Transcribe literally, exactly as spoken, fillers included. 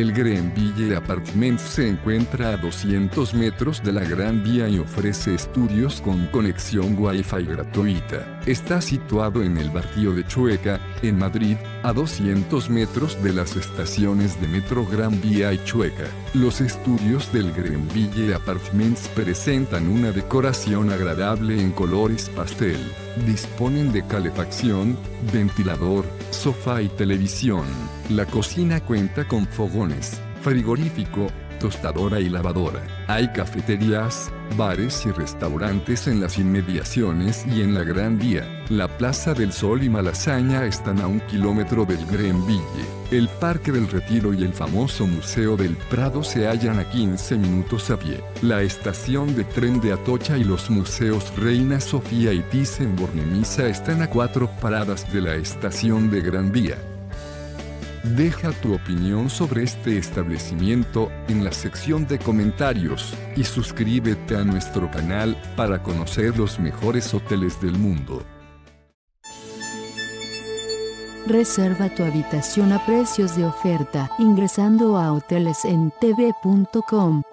El Greenville Apartments se encuentra a doscientos metros de la Gran Vía y ofrece estudios con conexión Wi-Fi gratuita. Está situado en el barrio de Chueca, en Madrid, a doscientos metros de las estaciones de Metro Gran Vía y Chueca. Los estudios del Greenville Apartments presentan una decoración agradable en colores pastel. Disponen de calefacción, ventilador, sofá y televisión. La cocina cuenta con fogones, frigorífico, tostadora y lavadora. Hay cafeterías, bares y restaurantes en las inmediaciones y en la Gran Vía. La Plaza del Sol y Malasaña están a un kilómetro del Greenville. El Parque del Retiro y el famoso Museo del Prado se hallan a quince minutos a pie. La estación de tren de Atocha y los museos Reina Sofía y Thyssen-Bornemisza están a cuatro paradas de la estación de Gran Vía. Deja tu opinión sobre este establecimiento en la sección de comentarios y suscríbete a nuestro canal para conocer los mejores hoteles del mundo. Reserva tu habitación a precios de oferta ingresando a hoteles en t v punto com.